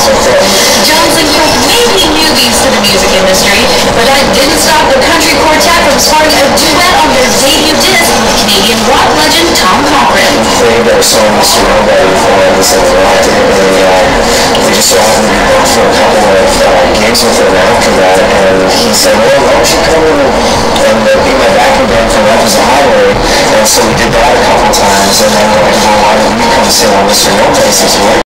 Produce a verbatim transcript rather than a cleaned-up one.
Jones and you may be newbies to the music industry, but that didn't stop the country quartet from starting a duet on their debut disc with Canadian rock legend Tom Cochrane. We played our song Mister Nobody for this and rocked it, and uh, we just so happened to be booked for a couple of uh, gigs with him after that, and he said, well, why don't you come in and uh, be my backing band for Love is a Highway, and so we did that a couple times, and then we're like, well, why don't you come sing on Mister Nobody since you like